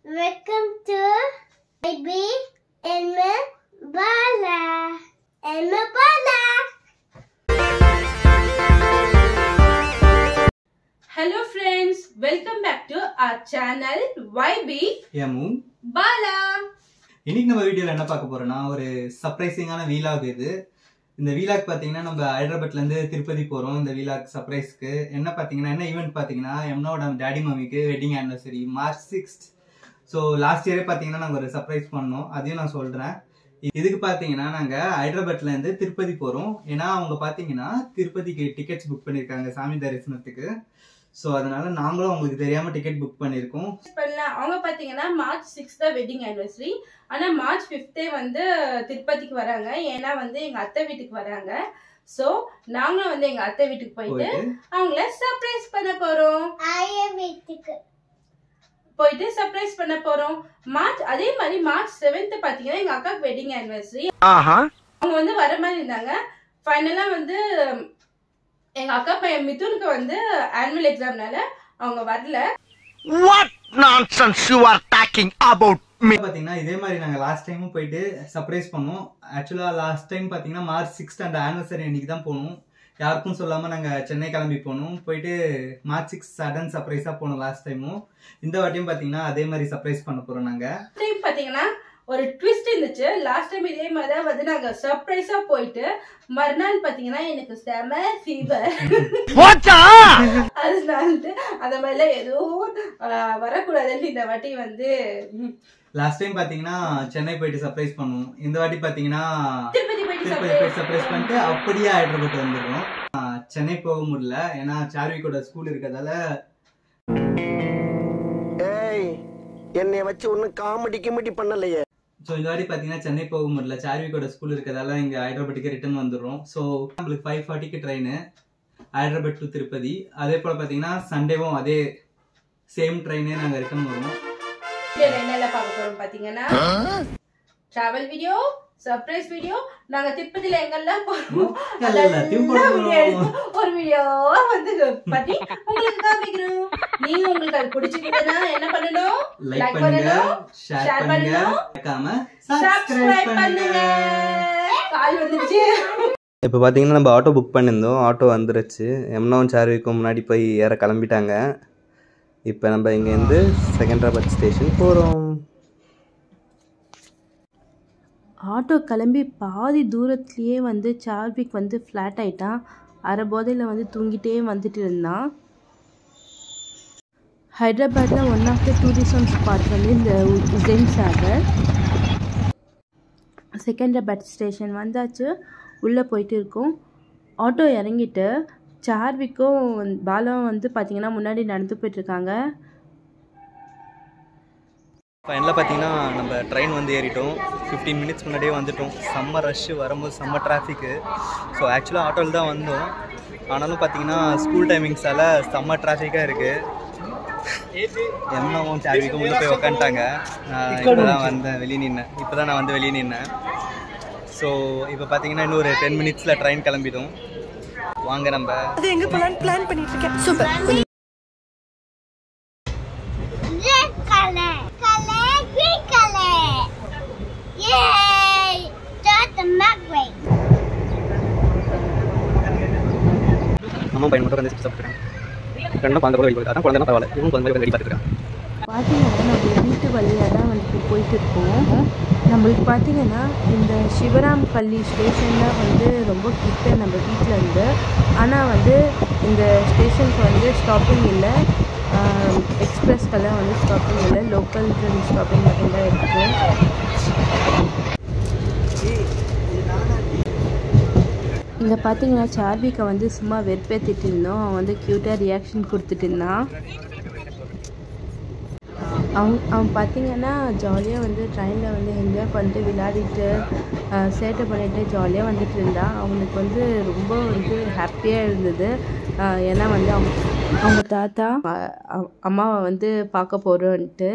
Welcome to YB Yamubala. Hello friends, welcome back to our channel YB Yamubala. இன்னைக்கு நம்ம வீடியோல என்ன பார்க்க போறோம்னா ஒரு சர்ப்ரைசிங்கான வீலாக் இது. இந்த வீலாக் பாத்தீங்கன்னா நம்ம ஹைதராபாத்ல இருந்து திருப்பதி போறோம். இந்த வீலாக் சர்ப்ரைஸ்க்கு என்ன பாத்தீங்கன்னா என்ன ஈவென்ட் பாத்தீங்கன்னா எம்னோட டாடி மம்மிக்கு wedding anniversary March 6th. So last இயரே பாத்தீங்கன்னா நாங்க ஒரு சர்ப்ரைஸ் பண்ணோம், அதையும் நான் சொல்றேன். இதுக்கு பாத்தீங்கன்னா நாங்க ஹைதராபாத்ல இருந்து திருப்பதி போறோம். ஏன்னா அவங்க பாத்தீங்கன்னா திருப்பதிக்கு டிக்கெட்ஸ் புக் பண்ணிருக்காங்க சாமி தரிசனத்துக்கு. சோ அதனால நாங்களும் உங்களுக்கு தெரியாம டிக்கெட் புக் பண்ணிருக்கோம். அவங்க பாத்தீங்கன்னா March 6th தான் வெட்டிங் ஆனிவர்சரி. ஆனா March 5th வந்து திருப்பதிக்கு வராங்க. ஏன்னா வந்து எங்க அத்தை வீட்டுக்கு வராங்க. சோ நாங்களும் வந்து எங்க அத்தை வீட்டுக்கு போயிட்டு அவங்கள சர்ப்ரைஸ் பண்ண போறோம். சர்ப்ரைஸ் பண்ண போறோம். அதே மாதிரி March 7th பாத்தீங்கன்னா எங்க அக்காக்கு வெட்டிங் ஆனிவர்சரி. அவங்க வந்து வர மாதிரி இருந்தாங்க. ஃபைனலா வந்து எங்க அக்கா பையன் மிதுனுக்கு வந்து ஆனுவல் எக்ஸாம்னால அவங்க வரல. What nonsense you are talking about me? பாத்தீங்கன்னா இதே மாதிரி நாங்க லாஸ்ட் டைமும் போயிட்டு சர்ப்ரைஸ் பண்ணோம். ஆக்சுவலா லாஸ்ட் டைம் பாத்தீங்கன்னா March 6th அந்த ஆனிவர்சரி அன்னைக்கு தான் போனோம். யாருக்கும் சொல்லாம நாங்க சென்னை கிளம்பி போனோம். போயிட்டு March 6 சடன் சர்ப்ரைஸா போனோம் லாஸ்ட் டைமும். இந்த வாட்டியும் பாத்தீங்கன்னா அதே மாதிரி சர்ப்ரைஸ் பண்ண போறோம். நாங்க டைம் பாத்தீங்கன்னா ஒரு ட்விஸ்ட் இருந்துச்சு. லாஸ்ட் டைம் இதே மாதிரி தான் வந்து நாங்க சர்ப்ரைஸா போயிட்டு மறுநாள் பாத்தீங்கன்னா எனக்கு செம ஃபீவர். அதனால அந்த மாதிரிலாம் எதுவும் வரக்கூடாதுன்னு இந்த வாட்டி வந்து லாஸ்ட் டைம் பாத்தீங்கன்னா சென்னை போயிட்டு சர்ப்ரைஸ் பண்ணுவோம். இந்த வாட்டி பாத்தீங்கன்னா திருப்பதி போயிட்டு சர்ப்ரைஸ் பண்ணிட்டு அப்படியே ஹைதராபாத் வந்துடுறோம். சென்னை போக முடியல ஏன்னா சார்விக்கோட ஸ்கூல் இருக்கதால. என்னைய வச்சு ஒன்னும் காமெடி கிமெடி பண்ணலையே. ஸோ இந்த வாட்டி பாத்தீங்கன்னா சென்னை போக முடியல, சார்விக்கோட ஸ்கூல் இருக்கதால இங்க ஹைதராபாத்துக்கு ரிட்டர்ன் வந்துடுறோம். ஸோ நம்மளுக்கு 5:40க்கு ட்ரெயின் ஹைதராபாத் டு திருப்பதி. அதே போல பாத்தீங்கன்னா சண்டேவும் அதே சேம் ட்ரெயினே நாங்க ரிட்டர்ன் வருவோம். என்னெல்லாம் பார்க்க போறோம் பாத்தீங்கன்னா டிராவல் வீடியோ, சர்ப்ரைஸ் வீடியோ, நாங்க திருப்பதியில எங்கெல்லாம் போறோம் ஒரு வீடியோவா வந்து பத்தி உங்களுக்கு காமிக்கிறோம். நீங்க உங்களுக்கு அது பிடிச்சிருந்தா என்ன பண்ணணும்? லைக் பண்ணணும், ஷேர் பண்ணணும், மறக்காம சப்ஸ்கிரைப் பண்ணுங்க. கால் வந்துருச்சு. இப்போ பார்த்தீங்கன்னா நம்ம ஆட்டோ புக் பண்ணியிருந்தோம். ஆட்டோ வந்துருச்சு. எம்னாவும் சார்விக்கும் முன்னாடி போய் ஏற கிளம்பிட்டாங்க. இப்போ நம்ம இங்கேருந்து செகண்டராபாத் ஸ்டேஷன் போகிறோம். ஆட்டோ கிளம்பி பாதி தூரத்துலேயே வந்து சார்விக் வந்து ஃப்ளாட் ஆகிட்டான். அரை போதையில் வந்து தூங்கிட்டே வந்துட்டு இருந்தான். ஹைதராபாத்தில் one of the tourism spot வந்து இந்த உசேன் சாகர். செகண்டராபாத் ஸ்டேஷன் வந்தாச்சு. உள்ளே போயிட்டு இருக்கோம். ஆட்டோ இறங்கிட்டு சார்விக்கும் பாலாவும் வந்து பார்த்திங்கன்னா முன்னாடி நடந்து போயிட்டுருக்காங்க. ஃபைனலாக பார்த்தீங்கன்னா நம்ம ட்ரெயின் வந்து ஏறிட்டோம். 15 மினிட்ஸ் முன்னாடியே வந்துட்டோம். செம்ம ரஷ்ஷு, வரும்போது செம்ம டிராஃபிக்கு. ஸோ ஆக்சுவலாக ஆட்டோவில் தான் வந்தோம். ஆனாலும் பார்த்தீங்கன்னா ஸ்கூல் டைமிங்ஸால் செம்ம டிராஃபிக்காக இருக்குது. எம்னாவும் சார்விக்கும் உள்ளே போய் உக்காந்துட்டாங்க. நான் இப்போ தான் வந்தேன், வெளியே நின்னேன். இப்போ தான் நான் வந்து வெளியே நின்னேன். ஸோ இப்போ பார்த்தீங்கன்னா இன்னும் ஒரு 10 மினிட்ஸில் ட்ரெயின் கிளம்பிடும். வாங்க நம்ம அது எங்கே போகலான்னு பிளான் பண்ணிட்டு இருக்கேன். சூப்பர். அம்மா பையன் மட்டும் வந்து சாப்பிட்றேன். ரெண்டும் குழந்தை கூட வெளியே போயிருக்காங்க. குழந்தைனா பரவாயில்ல, இவங்க குழந்தை வெளியே பார்த்துருக்காங்க. பார்த்தீங்கன்னா நம்ம வீட்டு வழியாக தான் வந்துட்டு போயிட்டு இருக்கோம். நம்மளுக்கு பார்த்தீங்கன்னா இந்த சிவராம் பள்ளி ஸ்டேஷன் தான் வந்து ரொம்ப கிட்ட நம்ம வீட்டில் இருந்து. ஆனால் வந்து இந்த ஸ்டேஷனுக்கு வந்து ஸ்டாப்பிங் இல்லை, எக்ஸ்பிரஸ்க்கெல்லாம் வந்து ஸ்டாப்பிங் இல்லை, லோக்கல் ட்ரெயின் ஸ்டாப்பிங் மட்டும்தான் இருக்குது. இங்கே பார்த்தீங்கன்னா சார்விக்கை வந்து சும்மா வெறுப்பேற்றிட்டு இருந்தோம். அவன் வந்து க்யூட்டாக ரியாக்ஷன் கொடுத்துட்டு இருந்தான். அவன் பார்த்தீங்கன்னா ஜாலியாக வந்து ட்ரெயினில் வந்து என்ஜாய் பண்ணிட்டு விளையாடிட்டு சேட்டை பண்ணிட்டு ஜாலியாக வந்துட்டு இருந்தான். அவனுக்கு வந்து ரொம்ப வந்து ஹாப்பியாக இருந்தது. ஏன்னா வந்து அவங்க தாத்தா அம்மாவை வந்து பார்க்க போகிறோன்ட்டு.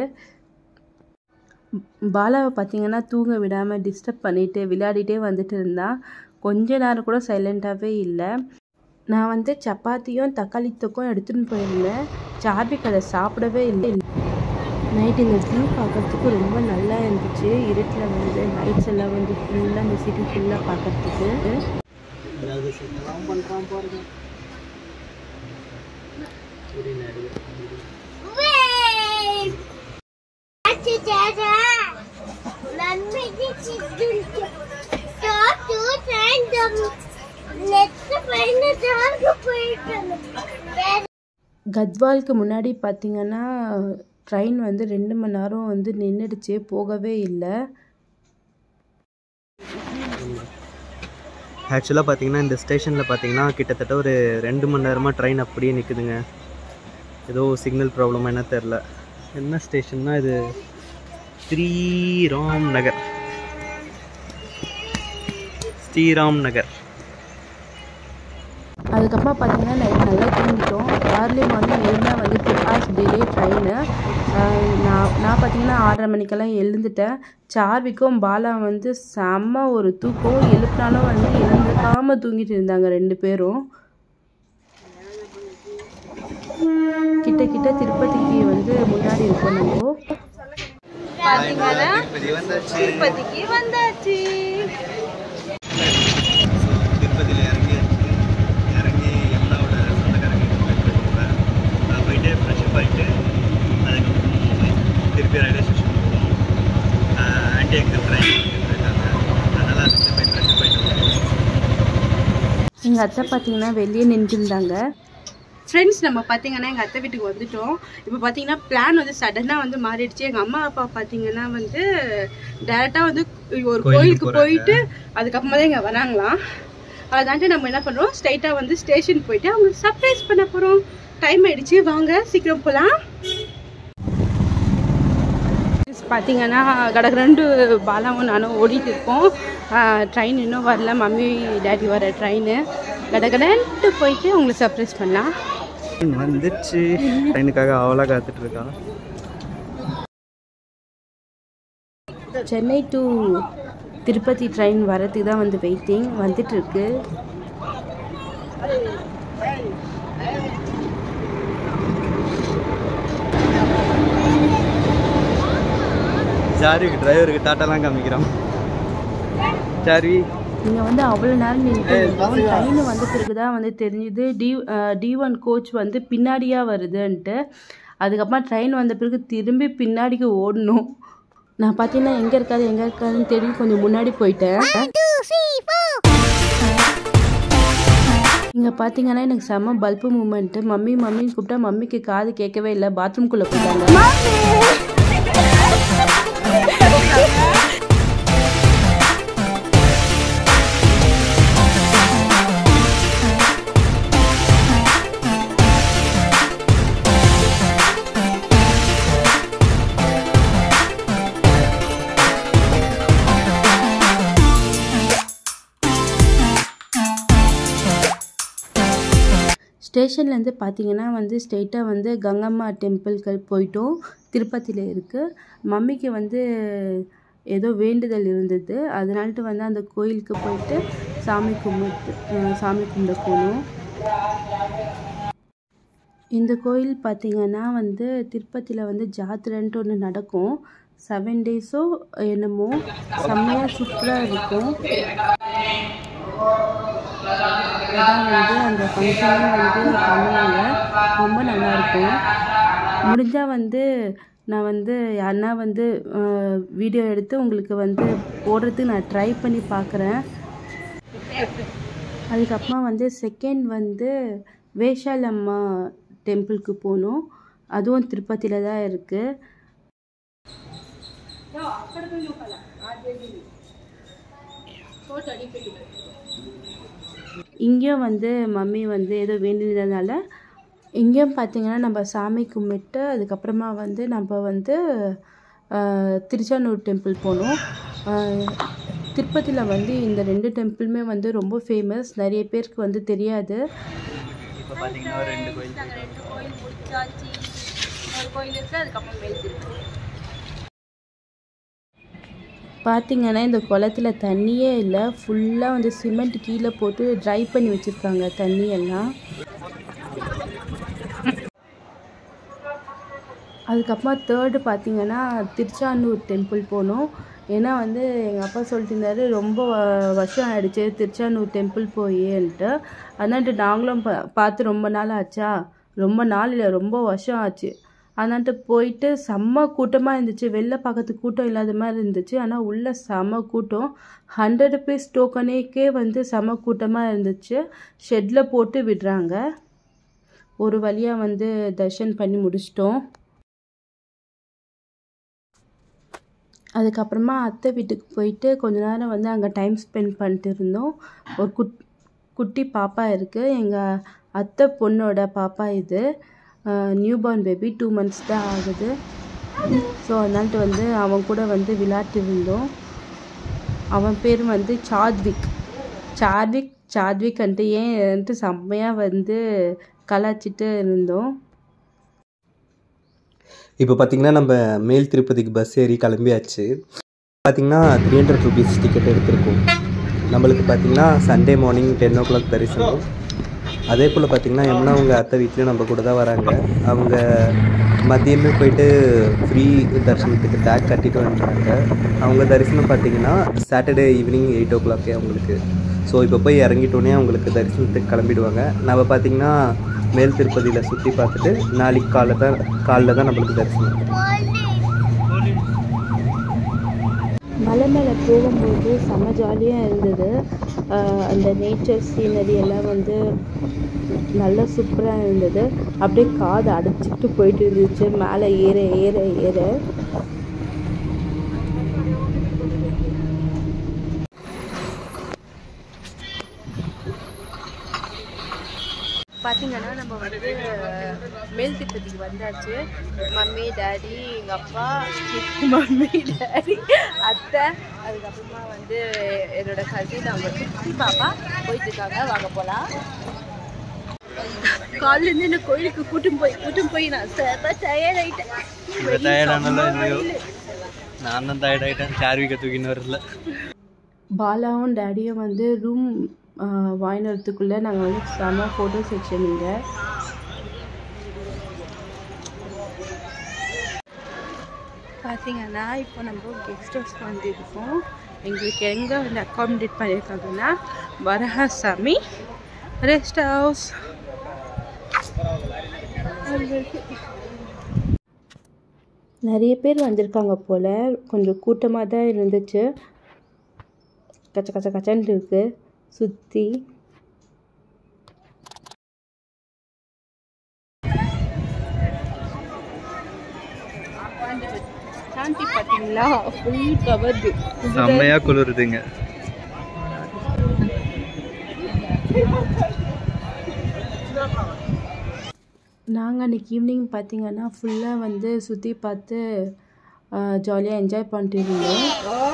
பாலாவை பார்த்தீங்கன்னா தூங்க விடாமல் டிஸ்டர்ப் பண்ணிவிட்டு விளையாடிட்டே வந்துட்டு இருந்தான். கொஞ்ச நேரம் கூட சைலண்ட்டாகவே இல்லை. நான் வந்து சப்பாத்தியும் தக்காளி தொக்கும் எடுத்துகிட்டு போயிருந்தேன். சார்விக் அதை சாப்பிடவே இல்லை. நைட் இந்த வியூ பார்க்குறதுக்கு ரொம்ப நல்லா இருந்துச்சு. இருட்டில் வந்து லைட்ஸ் எல்லாம் வந்து ஃபுல்லாக இந்த சிட்டி ஃபுல்லாக பார்க்குறதுக்கு. கத்வாலுக்கு முன்னாடி பார்த்தீங்கன்னா ட்ரெயின் வந்து 2 மணி நேரம் வந்து நின்றுடுச்சு, போகவே இல்லை. ஆக்சுவலாக பார்த்தீங்கன்னா இந்த ஸ்டேஷனில் பார்த்தீங்கன்னா கிட்டத்தட்ட ஒரு 2 மணி நேரமாக ட்ரெயின் அப்படியே நிற்குதுங்க. ஏதோ சிக்னல் ப்ராப்ளம் என்ன தெரில. என்ன ஸ்டேஷன்னா இது ஸ்ரீராம் நகர். அதுக்கப்புறமா பார்த்தீங்கன்னா நைட் நல்லா தூங்கிட்டோம். ஏர்லியும் வந்து மெயினாக வந்து 2 hours டிலே ட்ரெயினு. நான் பார்த்தீங்கன்னா 6:30 மணிக்கெல்லாம் எழுந்துட்டேன். சார்விக்கும் பாலா வந்து செம்ம ஒரு தூக்கம். எழுப்பினாலும் வந்து எழுந்துக்காமல் தூங்கிட்டு இருந்தாங்க 2 பேரும். கிட்ட திருப்பதிக்கு வந்து முன்னாடி இருக்கோம். நம்ம பார்த்தீங்கன்னா திருப்பதிக்கு வந்தாச்சு. திருப்பதியில் இறங்கி எல்லாரோட சொந்தக்காரங்க போயிட்டு ஃப்ரெஷ்அப் ஆகிட்டு அதுக்கப்புறம் திருப்பி ரயில்வே ஸ்டேஷன் போவோம். ஆன்டி எக்ஸாம் ட்ரெயின் இருக்காங்க, அதனால் அதுக்கு போய் ஃப்ரெஷ்அப் ஆகிட்டு. எங்கள் அத்தை பார்த்தீங்கன்னா வெளியே நின்றுருந்தாங்க. ஃப்ரெண்ட்ஸ், நம்ம பார்த்தீங்கன்னா எங்கள் அத்தை வீட்டுக்கு வந்துட்டோம். இப்போ பார்த்தீங்கன்னா பிளான் வந்து சடனாக வந்து மாறிடுச்சு. எங்கள் அம்மா அப்பா பார்த்தீங்கன்னா வந்து டேரெக்டாக வந்து ஒரு கோயிலுக்கு போயிட்டு அதுக்கப்புறமா தான் இங்கே வராங்களாம். அதான்ட்டு நம்ம என்ன பண்ணுறோம், ஸ்ட்ரைட்டாக வந்து ஸ்டேஷன் போயிட்டு அவங்களுக்கு சர்ப்ரைஸ் பண்ண போகிறோம். டைம் ஆகிடுச்சு, வாங்க சீக்கிரம் போகலாம். பார்த்தீங்கன்னா கடற்கரண்டு பாலாவும் நானும் ஓடிட்டு இருக்கோம். ட்ரெயின் இன்னும் வரல, மம்மி டேடி வர ட்ரெயின். கடற்கரண்டு போயிட்டு அவங்களை சர்ப்ரைஸ் பண்ணலாம். வந்துச்சு, ட்ரெயினுக்காக அவ்வளோ காத்துட்டு இருக்கா. சென்னை டு திருப்பதி ட்ரெயின் வரதுக்கு தான் வந்து வெயிட்டிங். வந்துட்டு இருக்கு. சார்விக்கு டிரைவருக்கு டாட்டாலாம் காமிக்கிறோம். சார்வி நீங்கள் வந்து அவ்வளோ நேரம் நின்றுட்டு இருந்தோம். ட்ரெயின் வந்த பிறகு தான் வந்து தெரிஞ்சுது D1 கோச் வந்து பின்னாடியாக வருதுன்ட்டு. அதுக்கப்புறமா ட்ரெயின் வந்த பிறகு திரும்பி பின்னாடிக்கு ஓடணும். நான் பார்த்தீங்கன்னா எங்கே இருக்காதுன்னு தெரியும், கொஞ்சம் முன்னாடி போயிட்டேன். இங்கே பார்த்தீங்கன்னா எனக்கு செம்ம பல்பு மூமெண்ட்டு. மம்மின்னு கூப்பிட்டா மம்மிக்கு காது கேட்கவே இல்லை, பாத்ரூம்குள்ளே போயிட்டாங்க. ஸ்டேஷன்லேருந்து பார்த்தீங்கன்னா வந்து ஸ்ட்ரெயிட்டாக வந்து கங்கம்மா டெம்பிள்கள் போயிட்டோம். திருப்பதியில் இருக்குது. மம்மிக்கு வந்து ஏதோ வேண்டுதல் இருந்தது, அதனால்ட்டு வந்து அந்த கோயிலுக்கு போயிட்டு சாமி கும்பிட போகணும். இந்த கோயில் பார்த்திங்கன்னா வந்து திருப்பதியில் வந்து ஜாத்திரைன்ட்டு ஒன்று நடக்கும். 7 days என்னமோ செம்மையாக சூப்பராக இருக்கும். அதான் வந்து அந்த ஃபங்க்ஷனும் வந்து பண்ணுவாங்க, ரொம்ப நல்லாயிருக்கும். முடிஞ்சால் வந்து நான் வந்து யாருன்னா வந்து வீடியோ எடுத்து உங்களுக்கு வந்து போடுறதுக்கு நான் ட்ரை பண்ணி பார்க்குறேன். அதுக்கப்புறமா வந்து செகண்ட் வந்து வேஷாலம்மா டெம்பிளுக்கு போகணும். அதுவும் திருப்பதியில் தான் இருக்குது. இங்கேயும் வந்து மம்மி வந்து ஏதோ வேண்டியதுனால இங்கேயும் பார்த்திங்கன்னா நம்ம சாமி கும்பிட்டு அதுக்கப்புறமா வந்து நம்ம வந்து திருச்சானூர் டெம்பிள் போனோம். திருப்பதியில் வந்து இந்த 2 டெம்பிளுமே வந்து ரொம்ப ஃபேமஸ், நிறைய பேருக்கு வந்து தெரியாது. இப்போ பார்த்தீங்கன்னா 2 கோயில் முடிச்சாச்சு. ஒரு கோயில் இருக்குது, அதுக்கப்புறம் மேல் திருப்பதி. பார்த்திங்கன்னா இந்த குளத்தில் தண்ணியே இல்லை, ஃபுல்லாக வந்து சிமெண்ட் கீழே போட்டு ட்ரை பண்ணி வச்சுருக்காங்க தண்ணியெல்லாம். அதுக்கப்புறமா தேர்டு பார்த்திங்கன்னா திருச்சானூர் டெம்பிள் போனோம். ஏன்னா வந்து எங்கள் அப்பா சொல்லிட்டு இருந்தார் ரொம்ப வருஷம் ஆகிடுச்சு திருச்சானூர் டெம்பிள் போயின்ட்டு. அதனாட்டு நாங்களும் பார்த்து ரொம்ப நாள் ஆச்சா, ரொம்ப நாள் இல்லை ரொம்ப வருஷம் ஆச்சு. அதனாட்டு போயிட்டு செம்ம கூட்டமாக இருந்துச்சு. வெளில பார்க்கறதுக்கு கூட்டம் இல்லாத மாதிரி இருந்துச்சு, ஆனால் உள்ளே செம்ம கூட்டம். 100 rupees டோக்கனேக்கே வந்து செம்ம கூட்டமாக இருந்துச்சு. ஷெட்டில் போட்டு விடுறாங்க. ஒரு வழியாக வந்து தர்ஷன் பண்ணி முடிச்சிட்டோம். அதுக்கப்புறமா அத்தை வீட்டுக்கு போயிட்டு கொஞ்ச நேரம் வந்து அங்கே டைம் ஸ்பெண்ட் பண்ணிட்டு இருந்தோம். ஒரு குட்டி பாப்பா இருக்குது, எங்கள் அத்தை பொண்ணோட பாப்பா. இது நியூ பார்ன் பேபி, 2 months தான் ஆகுது. ஸோ அதனால்ட்டு வந்து அவன் கூட வந்து விளையாட்டு இருந்தோம். அவன் பேர் வந்து சார்விக் அன்ட்டு ஏன்ட்டு செம்மையாக வந்து கலாச்சிட்டு இருந்தோம். இப்போ பார்த்திங்கன்னா நம்ம மேல் திருப்பதிக்கு பஸ் ஏறி கிளம்பியாச்சு. பார்த்திங்கன்னா 300 rupees டிக்கெட் எடுத்திருக்கோம். நம்மளுக்கு பார்த்திங்கன்னா சண்டே மார்னிங் 10 o'clock தரிசனம். அதே போல் பார்த்திங்கன்னா யமுனா அவங்க அத்தை வீட்லேயும் நம்ம கூட தான் வராங்க. அவங்க மதியமே போயிட்டு ஃப்ரீ தரிசனத்துக்கு டேக் கட்டிட்டு வந்துட்டாங்க. அவங்க தரிசனம் பார்த்திங்கன்னா சாட்டர்டே ஈவினிங் 8 o'clock அவங்களுக்கு. ஸோ இப்போ போய் இறங்கிட்டோன்னே அவங்களுக்கு தரிசனத்துக்கு கிளம்பிடுவாங்க. நம்ம பார்த்திங்கன்னா மேல் திருப்பதியில் சுற்றி பார்த்துட்டு நாளைக்கு காலைல தான் நம்மளுக்கு தரிசனம். மலை மேலே போகும்போது செம்ம ஜாலியாக இருந்தது. அந்த நேச்சர் சீனரி எல்லாம் வந்து நல்லா சூப்பராக இருந்தது. அப்படியே காது அடைச்சிட்டு போயிட்டு இருந்துச்சு மேலே ஏற ஏற ஏற. பார்த்திங்கன்னா நம்ம வந்து மேல் திருப்பதிக்கு வந்தாச்சு. மம்மி டாடி எங்கள் அப்பா, மம்மி டாடி அத்தை, அதுக்கப்புறமா வந்து என்னோடய கசின் அவங்க குட்டி பாப்பா போயிட்டுருக்காங்க. வாங்க போகலாம். காலையிலேருந்து என்ன கோயிலுக்கு கூட்டும் போய் நான் செம்ம டயர்ட் ஆகிட்டேன். நான் தான் டயர்ட் ஆகிட்டேன். சார்விக்க தூக்கின்னு வரல. பாலாவும் டாடியும் வந்து ரூம் வாங்கினதுக்குள்ளே நாங்கள் வந்து செம்ம ஃபோட்டோ செக்ஷன். இங்கே பார்த்தீங்கன்னா இப்போ நம்ம கெஸ்ட் ஹவுஸ் வந்துருக்கோம். எங்களுக்கு எங்கே வந்து அக்காமடேட் பண்ணியிருக்காங்கன்னா வரஹாசாமி ரெஸ்ட் ஹவுஸ். நிறைய பேர் வந்திருக்காங்க போல், கொஞ்சம் கூட்டமாக தான் இருந்துச்சு. கச்சன்னு இருக்குது சுற்றி. சாந்தி பார்த்தீங்களா ஃபுல் கவர்டு, செம்மையாக குளிருதுங்க. நாங்கள் அன்றைக்கி ஈவினிங் பார்த்திங்கன்னா ஃபுல்லாக வந்து சுற்றி பார்த்து ஜாலியாக என்ஜாய் பண்ணிட்டு இருந்தோம்.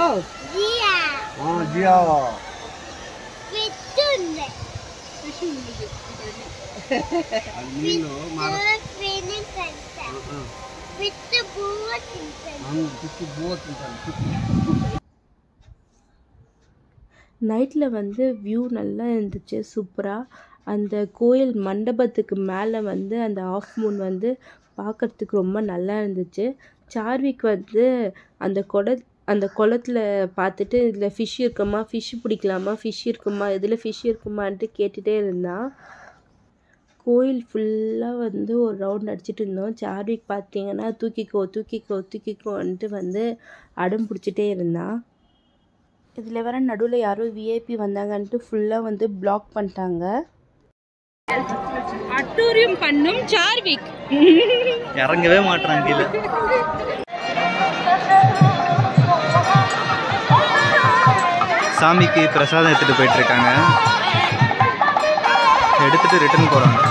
நைட்டில் வந்து வியூ நல்லா இருந்துச்சு சூப்பராக. அந்த கோயில் மண்டபத்துக்கு மேலே வந்து அந்த ஆஃப் மூன் வந்து பார்க்குறதுக்கு ரொம்ப நல்லா இருந்துச்சு. சார்விக் வந்து அந்த குளத்தில் பார்த்துட்டு இதில் ஃபிஷ் இருக்குமா, ஃபிஷ் பிடிக்கலாமா, ஃபிஷ் இருக்குமா, இதில் ஃபிஷ் இருக்குமான்ட்டு கேட்டுகிட்டே இருந்தான். கோயில் ஃபுல்லாக வந்து ஒரு ரவுண்ட் அடிச்சுட்டு இருந்தோம். சார்விக் பார்த்தீங்கன்னா தூக்கிக்கோன்ட்டு வந்து அடம் பிடிச்சிட்டே இருந்தான். இதில் வர நடுவில் யாரோ விஐபி வந்தாங்கன்ட்டு ஃபுல்லாக வந்து பிளாக் பண்ணிட்டாங்க. அட்டூரியம் பண்ணும் சார்விக் இறங்கவே மாட்டாங்க. சாமிக்கு பிரசாதம் எடுத்துகிட்டு போயிட்டுருக்காங்க. எடுத்துகிட்டு ரிட்டர்ன் போகிறாங்க.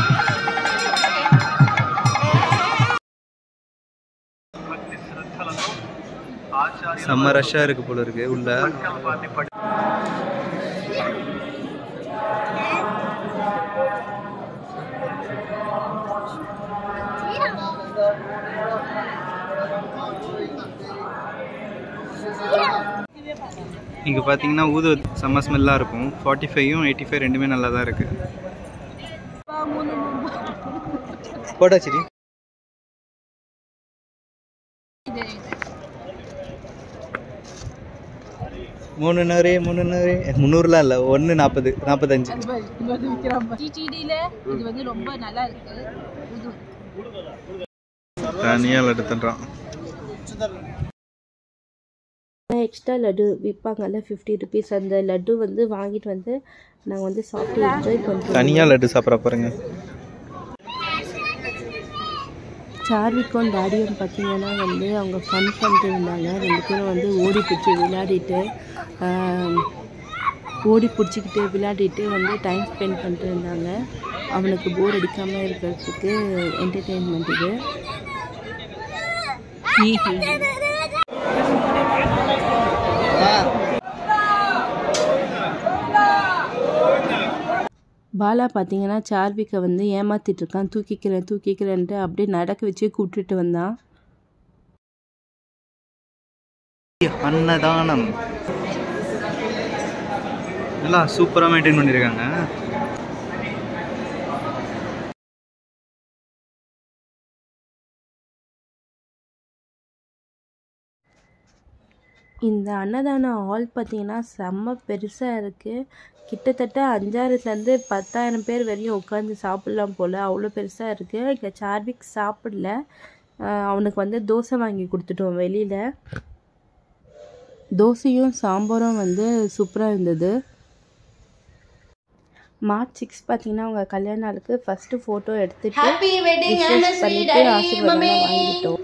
செம்ம ரஷ்ஷாக இருக்குது போல இருக்கு உள்ள. இங்கே பார்த்தீங்கன்னா ஊது செம்ம ஸ்மெல்லாக இருக்கும். 45ம் 85 ரெண்டுமே நல்லா தான் இருக்குது. போட்டாச்சு. 300 300லாம் இல்லை 140 45 டிடிடியில் இது வந்து ரொம்ப நல்லா இருக்கு. தனியாக லட்டு தந்துறான். எக்ஸ்ட்ரா லட்டு விற்பாங்கல்ல 50 ருபீஸ், அந்த லட்டு வந்து வாங்கிட்டு வந்து நாங்கள் வந்து சாப்பிட்டு என்ஜாய் பண்ணுறோம். தனியாக லட்டு சாப்பிட்ற பாருங்க. சார்விக்கும் டாடியும் பார்த்தீங்கன்னா வந்து அவங்க ஃபன் பண்ணிட்டு இருந்தாங்க. 2 பேரும் வந்து ஓடி பிடிச்சிக்கிட்டு விளையாடிட்டு வந்து டைம் ஸ்பெண்ட் பண்ணிட்டு இருந்தாங்க. அவனுக்கு போர் அடிக்காமல் இருக்கிறதுக்கு என்டர்டெயின்மெண்ட் இது. பாலா பார்த்தீங்கன்னா சார்விக்கை வந்து ஏமாத்திட்டு இருக்கான். தூக்கிக்கிறேன்ட்டு அப்படியே நடக்க வச்சு கூப்பிட்டுட்டு வந்தான். அன்னதானம் நல்லா சூப்பராக மெயின்டைன் பண்ணியிருக்காங்க. இந்த அன்னதான ஹால் பார்த்தீங்கன்னா செம்ம பெருசாக இருக்குது. கிட்டத்தட்ட 5000லேருந்து 10,000 பேர் வரையும் உட்காந்து சாப்பிட்லாம் போல், அவ்வளோ பெருசாக இருக்குது. இங்கே சார்விக் சாப்பிடல, அவனுக்கு வந்து தோசை வாங்கி கொடுத்துட்டோம் வெளியில். தோசையும் சாம்பாரும் வந்து சூப்பராக இருந்தது. மார்ச் 6 பார்த்தீங்கன்னா அவங்க கல்யாண நாளுக்கு ஃபஸ்ட்டு ஃபோட்டோ எடுத்துட்டு பண்ணிட்டு ஆசீர்வாதம் வாங்கிட்டோம்.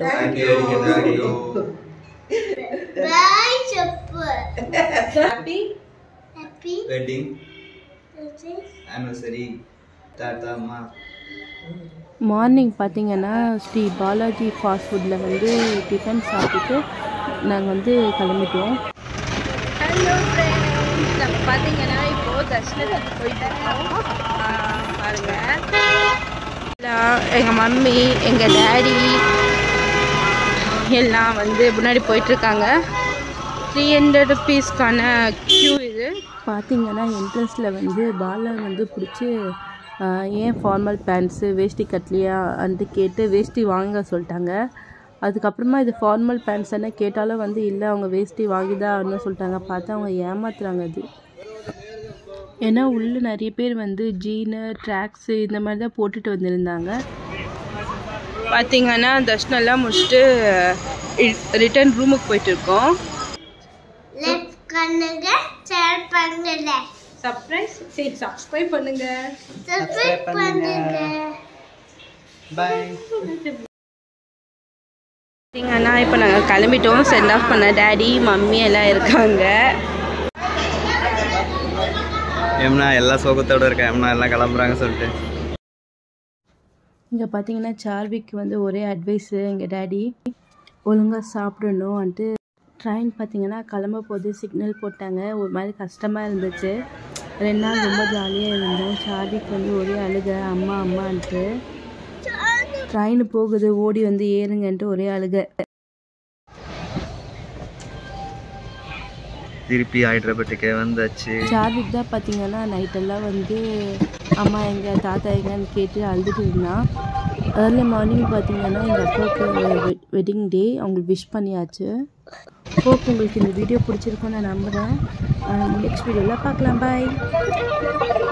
Happy வெட்டிங் ஆனிவர்சரி டாடாமா. மார்னிங் பார்த்தீங்கன்னா ஸ்ரீ பாலாஜி ஃபாஸ்ட் ஃபுட்டில் வந்து டிஃபன் சாப்பிட்டுட்டு நாங்கள் வந்து கிளம்பிட்டோம். ஹலோ ஃப்ரெண்ட்ஸ், நம்ம பார்த்தீங்கன்னா இப்போது தர்ஷனத்துக்கு போயிட்டு இருக்கோம். பாருங்கள், எங்கள் மம்மி எங்கள் டேடி எல்லாம் வந்து முன்னாடி போயிட்டுருக்காங்க. 300 ருபீஸ்க்கான க்யூ இது. பார்த்தீங்கன்னா என்ட்ரன்ஸில் வந்து பாலா வந்து பிடிச்சி ஏன் ஃபார்மல் பேண்ட்ஸு வேஷ்டி கட்டலையா வந்து கேட்டு வேஷ்டி வாங்க சொல்லிட்டாங்க. அதுக்கப்புறமா இது ஃபார்மல் பேண்ட்ஸ் என்ன கேட்டாலும் வந்து இல்லை அவங்க வேஷ்டி வாங்கி தான் ஆகணும்னு சொல்லிட்டாங்க. பார்த்தா அவங்க ஏமாத்துறாங்க. அது ஏன்னா உள்ளே நிறைய பேர் வந்து ஜீனு ட்ராக்ஸு இந்த மாதிரி தான் போட்டுட்டு வந்திருந்தாங்க. பார்த்தீங்கன்னா தர்ஷனெல்லாம் முடிச்சுட்டு ரிட்டர்ன் ரூமுக்கு போயிட்டுருக்கோம். லைக் பண்ணுங்க, ஷேர் பண்ணுங்க, சப்ஸ்கிரைப் பண்ணுங்க. பை. பார்த்தீங்கன்னா இப்போ நாங்கள் கிளம்பிட்டோம். சென்ட் ஆஃப் பண்ண டேடி மம்மி எல்லாம் இருக்காங்க. யமுனா எல்லா சோகத்தோடு இருக்கா. யமுனா எல்லாம் கிளம்புறாங்க சொல்லிட்டு. இங்கே பார்த்தீங்கன்னா சார்விக்கு வந்து ஒரே அட்வைஸு எங்கள் டேடி ஒழுங்காக சாப்பிடணும் வந்துட்டு. ட்ரெயின் பார்த்தீங்கன்னா கிளம்ப போது சிக்னல் போட்டாங்க. ஒரு மாதிரி கஷ்டமாக இருந்துச்சு. 2 நாள் ரொம்ப ஜாலியாக இருந்தோம். சார்விக்கு வந்து ஒரே அழுக, அம்மா அம்மான்ட்டு. ட்ரெயின் போகுது ஓடி வந்து ஏறுங்கன்ட்டு ஒரே அழுக. திருப்பி ஹைதராபாத்துக்கு வந்தாச்சு. சார்விக் தான் பார்த்தீங்கன்னா நைட்டெல்லாம் வந்து அம்மா எங்கே தாத்தா எங்கன்னு கேட்டு அழுதுட்டு இருந்தான். ஏர்லி மார்னிங் பார்த்தீங்கன்னா எங்கள் அப்பாவுக்கு வெட்டிங் டே, அவங்களுக்கு விஷ் பண்ணியாச்சு. ஹோப் உங்களுக்கு இந்த வீடியோ பிடிச்சிருக்குன்னு நான் நம்புகிறேன். நெக்ஸ்ட் வீடியோவில் பார்க்கலாம். பாய்.